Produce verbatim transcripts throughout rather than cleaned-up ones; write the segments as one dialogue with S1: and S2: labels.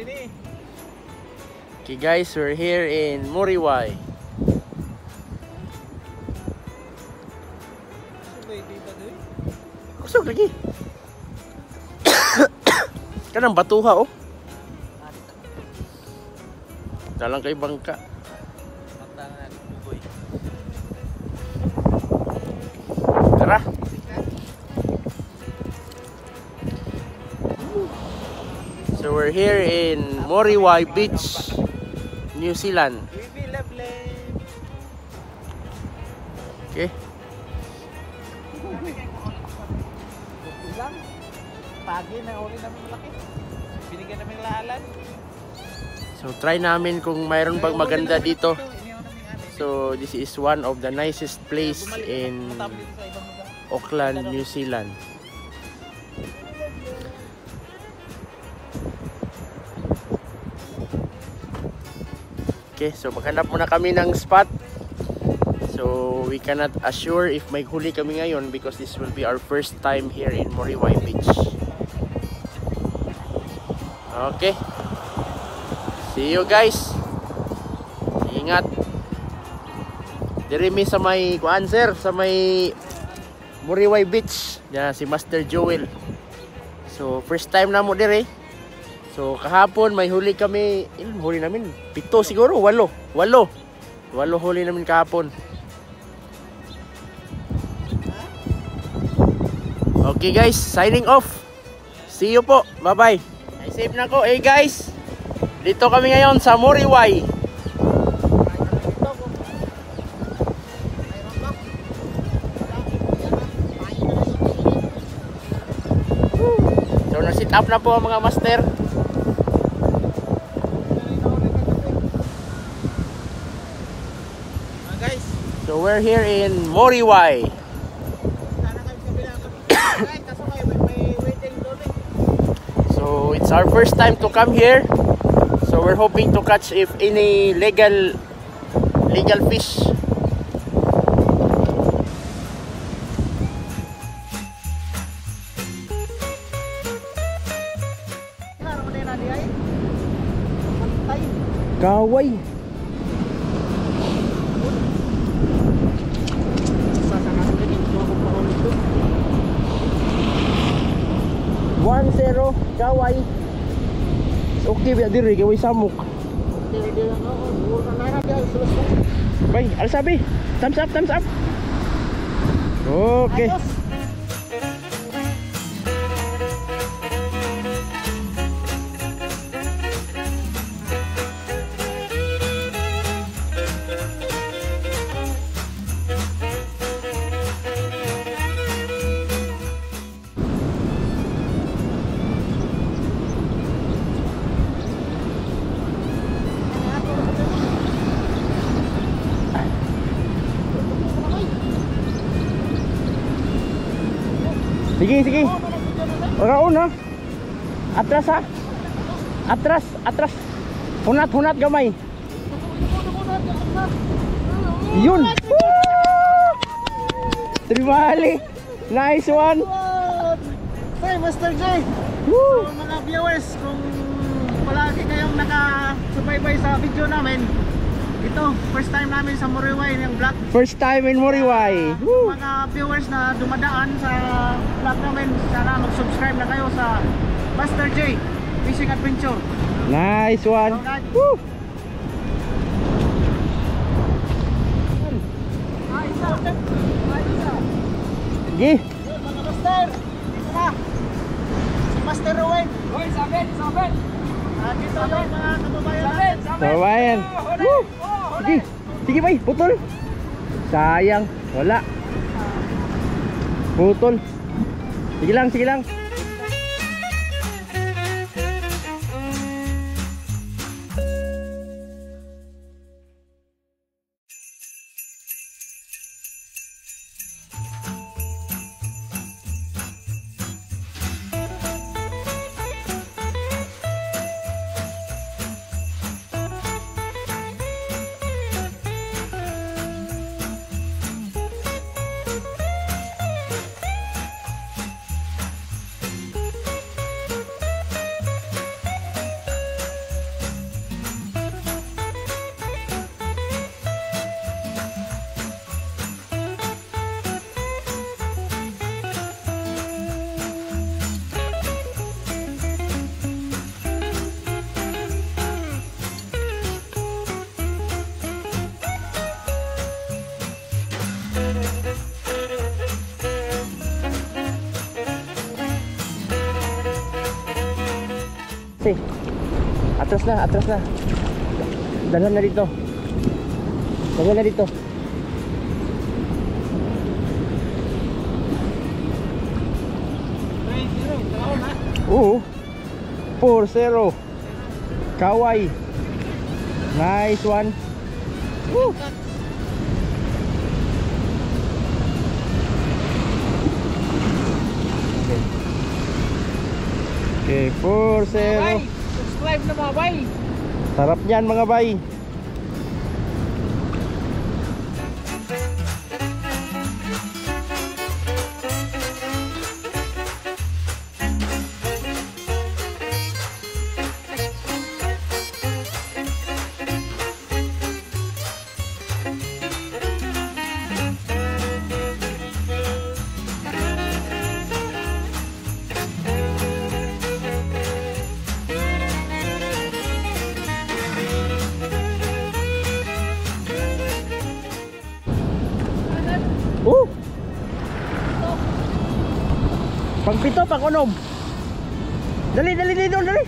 S1: Okay guys, we're here in Muriway. Kusog lagi. Kanang batuha oh. Dalang kay bangka. Tara. So we're here in Muriway Beach, New Zealand. Okay.
S2: Pagi na uli namin malaki. Binigyan namin lahalan.
S1: So try namin kung mayroon bang maganda dito. So this is one of the nicest place in Auckland, New Zealand. Okay, so maghanap muna kami ng spot. So we cannot assure if may huli kami ngayon because this will be our first time here in Muriway Beach. Okay. See you guys. Ingat. Diri mi sa may kuan sir, sa may Muriway Beach. Ya si Master Joel. So first time na mo diri. So kahapon may huli kami, ilan huli namin? Pito siguro, walo. Walo. Walo huli namin kahapon. Okay guys, signing off. See you po. Bye-bye. Ay save na ko. Hey guys. Dito kami ngayon sa Muriway. So na-sit up na po ang mga master. So we're here in Muriway. So it's our first time to come here. So we're hoping to catch if any legal legal fish. Kaway. one zero kaway. Okay biya diri kaway samok. Bay, al sabi. Thumbs up, thumbs up. Okay. Sige, sige. Oraon ha. Atras ha. Atras, atras. Hunat, hunat gamay. Yun. Terima kasih. Nice one.
S2: Hey, Master J. So, mga viewers, kung palagi kayong nakasubaybay sa video namin, ito, first time namin sa Muriway yung vlog.
S1: First time in Muriway.
S2: Uh, mga viewers na dumadaan sa vlog namin, sana mag-subscribe na kayo sa Master J Fishing Adventure.
S1: Nice one.
S2: So, guys,
S1: woo.
S2: Ay, isa. Ay, isa.
S1: Sige.
S2: Yun, mga master. Dito na. Si Master Rowan. Hoy, sabit, sabit. At dito yung mga kababayan natin.
S1: Kababayan. Woo. Sige, sige bay, putol. Sayang, wala. Putol. Sige lang, sige lang. Si. Atras na, atras na. Dalhan na dito. Dalhan na dito. Oo. four zero. Kaway. Nice one. Woo. Okay, four zero.
S2: Subscribe na mga bay.
S1: Sarap niyan mga bay. Uh. Pang pito, pang unom. Dali, dali, dali, dali.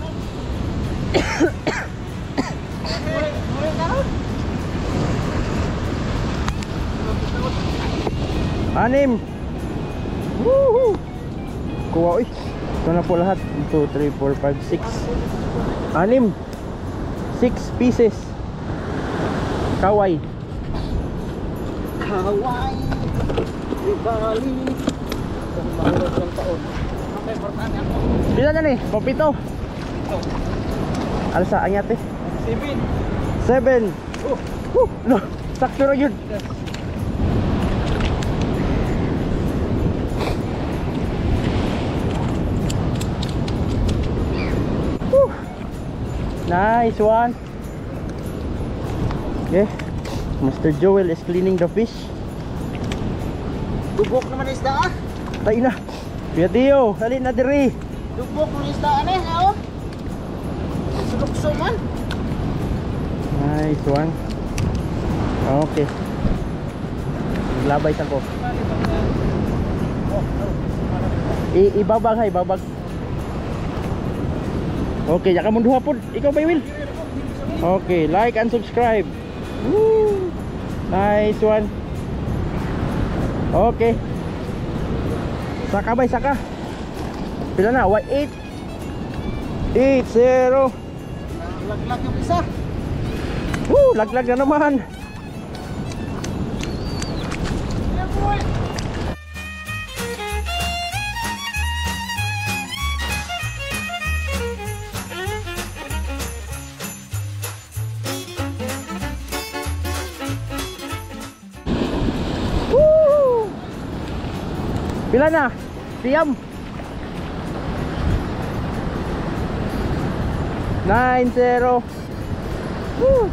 S1: Anim. Woohoo. Kuha, uy. Ito na po lahat. one, two, three, four, five, six. Anim. six pieces. Kaway.
S2: Kaway. Ibali. Kung mahulog ng taon. Okay, importante ako.
S1: Pila na ni? Papito. Alsa, anyate.
S2: Seven.
S1: Seven. Oh. Uh, no. Sakto na yun. Uh. Nice one. Okay. Mister Joel is cleaning the fish.
S2: Dubok naman isda ah.
S1: Tayo na. Kuya Tio, dali na diri.
S2: Dubok ng isda ano eh. Ano? Sulukso man.
S1: Nice one. Okay. Naglabay sa ko. I ibabag hay, babag. Okay, yaka mo duha pod. Ikaw ba Will? Okay, like and subscribe. Woo! Nice one. Okay. Saka bay, saka. Pila na? What? eight. eight zero.
S2: Laglag yung isa.
S1: Woo! Laglag na naman. Woo! Pila na? Siyam. nine zero. Woo!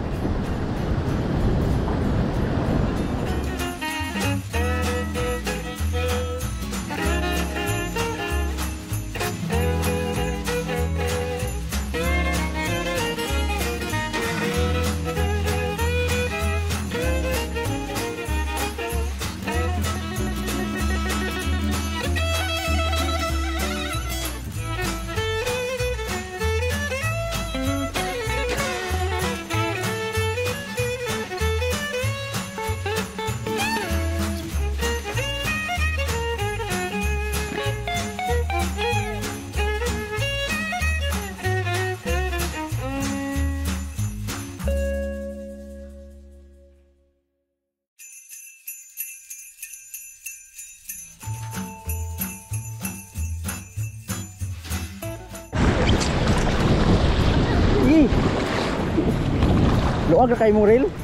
S1: Ih. Luag ka kay mo reel.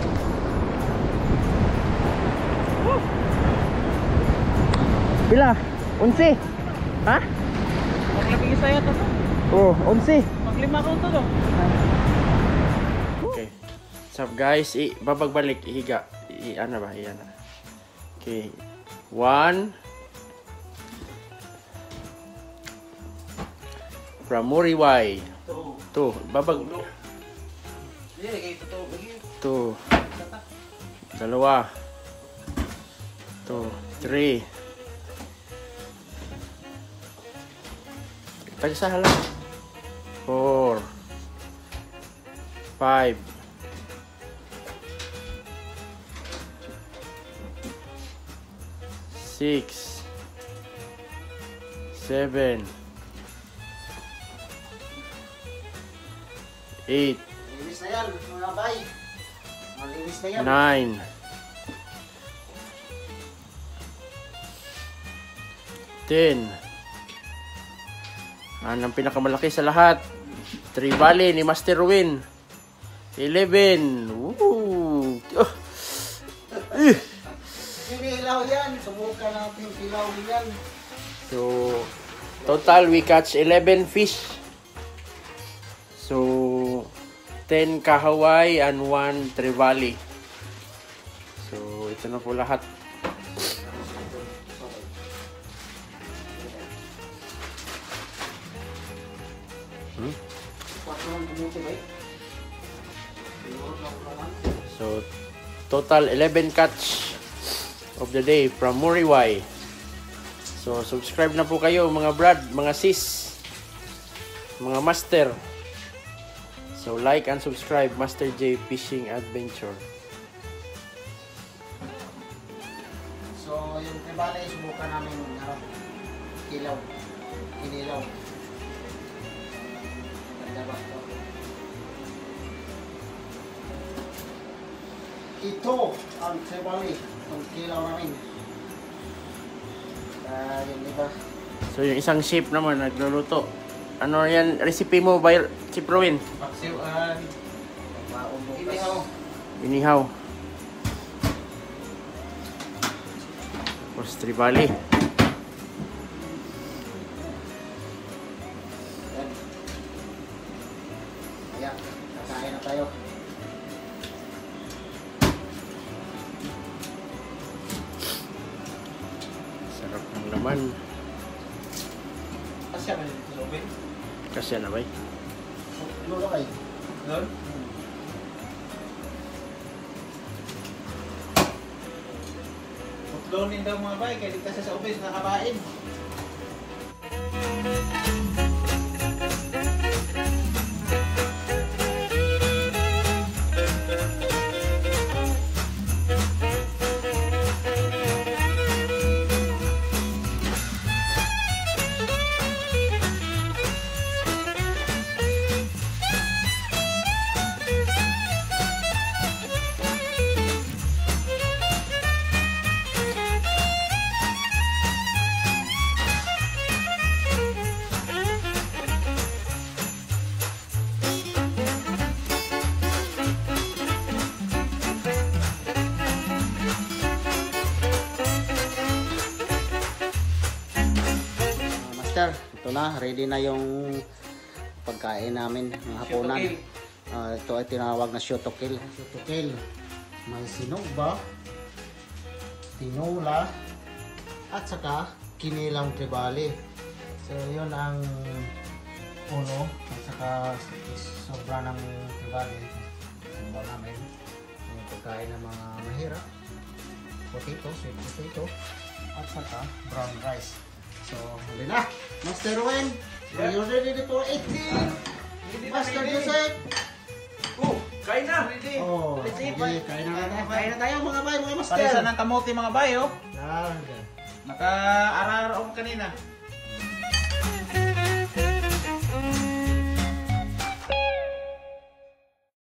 S1: Pila? Unsi. Ha?
S2: Maglabing isa yata to.
S1: Oh, unsi.
S2: Maglima ko to to.
S1: Okay. What's up guys? I babagbalik ihiga. I ano ba? Iyan na. Okay. One. From Muriway. Two. Babag. Two. Dalawa. Two. Three. Tagsa lang. four, five, six, seven, eight,
S2: Malinis na yan, mga bay. Malinis na yan.
S1: nine, ten. Ang pinakamalaki sa lahat, Trevally ni Master Win. eleven. Woo! Oh. Eh.
S2: Kinilaw yan. Subukan natin kilaw yan.
S1: So, total we catch eleven fish. So, ten kahaway and one Trevally. So, ito na po lahat. Hmm? So, total eleven catch of the day from Muriwai. So, subscribe na po kayo mga brad, mga sis, mga master. So, like and subscribe Master J Fishing Adventure.
S2: So, yung Trevally, subukan namin ano, kilaw. Kinilaw. Ganda ba ito? Ito ang Trevally. Ang kilaw namin. Uh, yung iba.
S1: So, yung isang chef naman nagluluto. Ano yan? Recipe mo by Chef Rowin?
S2: Paksiwan. Inihaw.
S1: Inihaw. Tapos Trevally.
S2: Ayan. Kakain na tayo.
S1: Sarap ng laman.
S2: Asya ka dito sa oven?
S1: Kasi na ba?
S2: Lolo kayo? Lolo? Putlonin daw mga bay, kaya di kasi sa oven nakabain. Master, ito na, ready na yung pagkain namin ng hapunan. Uh, ito ay tinawag na shoot to kill. Shoot to kill. May sinugba, tinola, at saka kinilang Trevally. So yun ang uno, at saka sobra ng Trevally. Sumba namin yung pagkain ng mga mahirap. Potato, sweet potato, at saka brown rice. So, huli na. Master Win, are you ready for eighteen? Master Joseph.
S1: Oh, kain na!
S2: Oh, sige, kain na tayo. Kain na tayo mga bay, mga master.
S3: Parisan ng kamote mga bayo.
S2: Yan.
S3: Naka-arar ako kanina.